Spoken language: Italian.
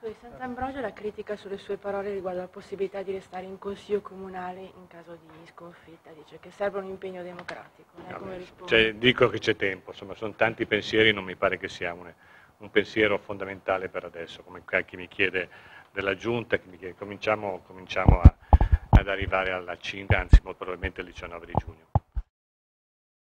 Scusi, senza Ambrogio la critica sulle sue parole riguardo la possibilità di restare in consiglio comunale in caso di sconfitta, dice che serve un impegno democratico. Come risponde? Dico che c'è tempo, insomma sono tanti pensieri, non mi pare che sia un pensiero fondamentale per adesso, come chi mi chiede della Giunta, chi mi chiede, cominciamo ad arrivare alla 5, anzi molto probabilmente il 19 di giugno.